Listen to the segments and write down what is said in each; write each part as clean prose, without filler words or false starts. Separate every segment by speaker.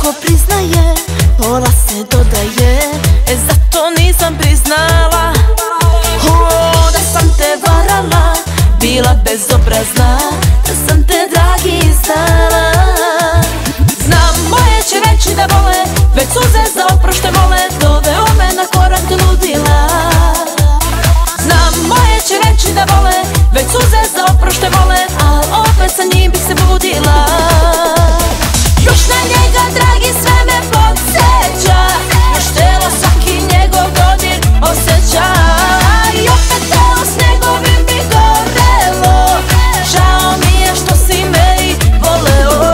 Speaker 1: ko priznaje, pola se dodaje, zato nisam priznala. Da sam te varala, bila bezobrazna, da sam te dragi izdala. Znam, moje će reći da vole, već suze za oprošte mole, doveo me na korak do ludila. Znam, moje će reći da vole, već suze za oprošte mole, al opet sa njim bih se budila. Još na njega, dragi, sve me podsjeća, još telo svaki njegov dodir osjeća. I opet telo s njegovim bi gorelo, žao mi je što si me i voleo.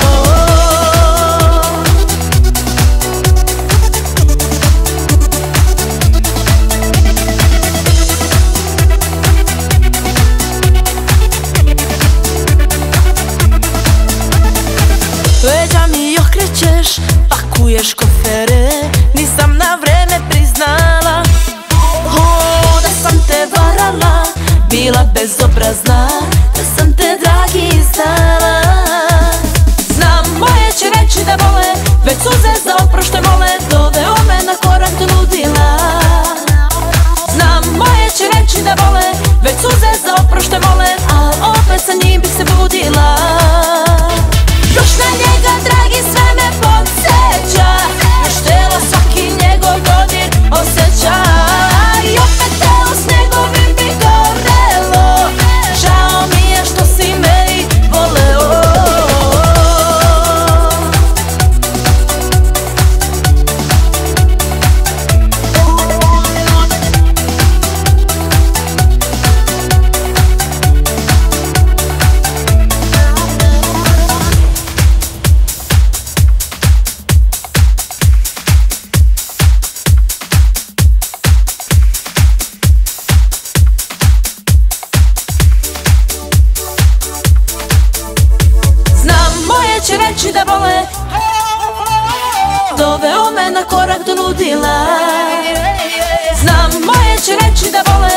Speaker 1: Leđa mi okrećeš, pakuješ kofere, nisam na vreme priznala. Da sam te varala, bila bezobrazna, da sam te dragi izdala. Znam, moje će reći da vole, već suze za oprošte mole, doveo me na korak do ludila. Znam, moje će reći da vole, već suze za oprošte mole, al opet sa njim bih se budila. Još na njega, dragi, sve me podsjeća, još telo svaki njegov dodir osjeća. I opet telo s njegovim bi gorelo, žao mi je što si me i voleo. Će reći da vole, doveo me na korak do ludila. Znam, moje će reći da vole,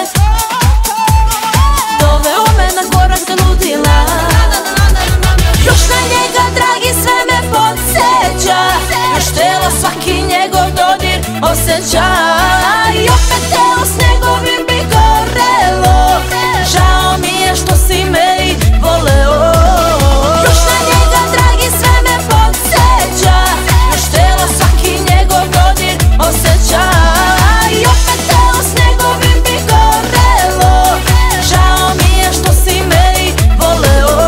Speaker 1: doveo me na korak do ludila. Još na njega, dragi, sve me podsjeća, još telo svaki njegov dodir osjeća. I opet telo s njegovim bi gorelo, žao mi je što si me i voleo. Još na njega, dragi, sve me podsjeća, još telo svaki njegov dodir osjeća. I opet telo s njegovim bi gorelo, žao mi je što si me i voleo.